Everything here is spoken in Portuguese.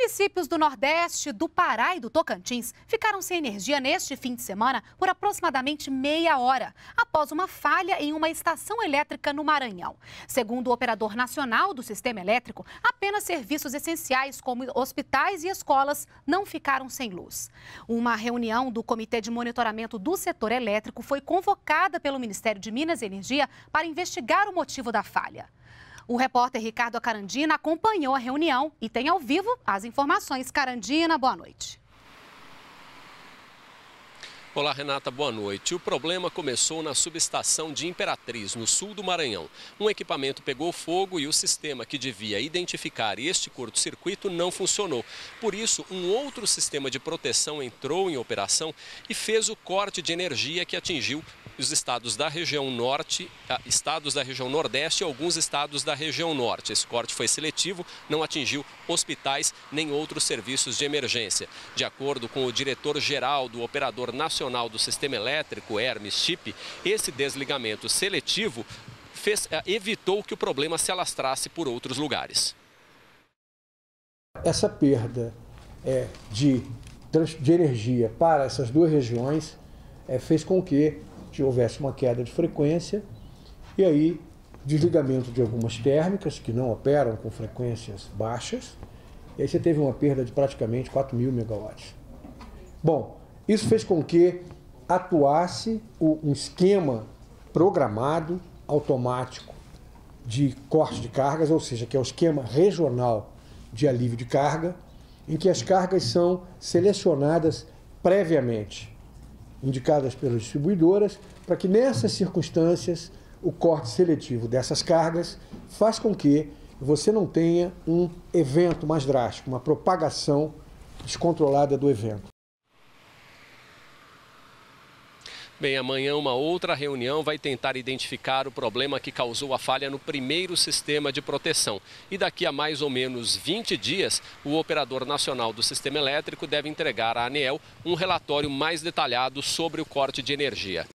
Municípios do Nordeste, do Pará e do Tocantins ficaram sem energia neste fim de semana por aproximadamente meia hora, após uma falha em uma estação elétrica no Maranhão. Segundo o operador nacional do sistema elétrico, apenas serviços essenciais como hospitais e escolas não ficaram sem luz. Uma reunião do Comitê de Monitoramento do Setor Elétrico foi convocada pelo Ministério de Minas e Energia para investigar o motivo da falha. O repórter Ricardo Carandina acompanhou a reunião e tem ao vivo as informações. Carandina, boa noite. Olá, Renata, boa noite. O problema começou na subestação de Imperatriz, no sul do Maranhão. Um equipamento pegou fogo e o sistema que devia identificar este curto-circuito não funcionou. Por isso, um outro sistema de proteção entrou em operação e fez o corte de energia que atingiu os estados da região norte, estados da região nordeste e alguns estados da região norte. Esse corte foi seletivo, não atingiu hospitais nem outros serviços de emergência. De acordo com o diretor-geral do Operador Nacional do Sistema Elétrico, Hermes Chip, esse desligamento seletivo evitou que o problema se alastrasse por outros lugares. Essa perda de energia para essas duas regiões fez com que houvesse uma queda de frequência e aí desligamento de algumas térmicas que não operam com frequências baixas, e aí você teve uma perda de praticamente 4.000 megawatts. Bom, isso fez com que atuasse um esquema programado, automático, de corte de cargas, ou seja, que é o esquema regional de alívio de carga, em que as cargas são selecionadas previamente, indicadas pelas distribuidoras, para que nessas circunstâncias o corte seletivo dessas cargas faz com que você não tenha um evento mais drástico, uma propagação descontrolada do evento. Bem, amanhã uma outra reunião vai tentar identificar o problema que causou a falha no primeiro sistema de proteção. E daqui a mais ou menos 20 dias, o Operador Nacional do Sistema Elétrico deve entregar à ANEEL um relatório mais detalhado sobre o corte de energia.